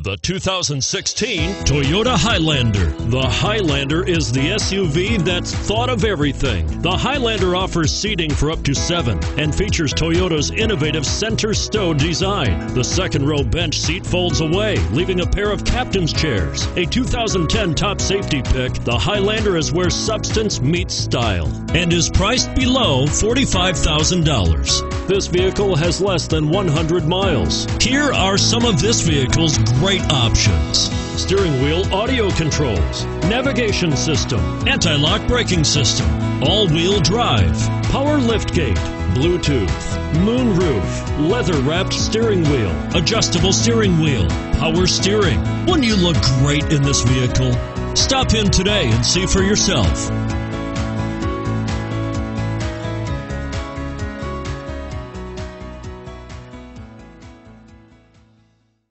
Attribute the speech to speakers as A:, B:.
A: The 2016 Toyota Highlander. The Highlander is the SUV that's thought of everything. The Highlander offers seating for up to 7 and features Toyota's innovative center stow design. The second row bench seat folds away, leaving a pair of captain's chairs. A 2010 top safety pick, the Highlander is where substance meets style and is priced below $45,000. This vehicle has less than 100 miles. Here are some of this vehicle's great options: steering wheel audio controls, navigation system, anti-lock braking system, all-wheel drive, power liftgate, Bluetooth, moonroof, leather-wrapped steering wheel, adjustable steering wheel, power steering. Wouldn't you look great in this vehicle? Stop in today and see for yourself.